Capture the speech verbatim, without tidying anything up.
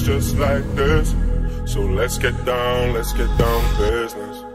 just like this. So let's get down, let's get down to business.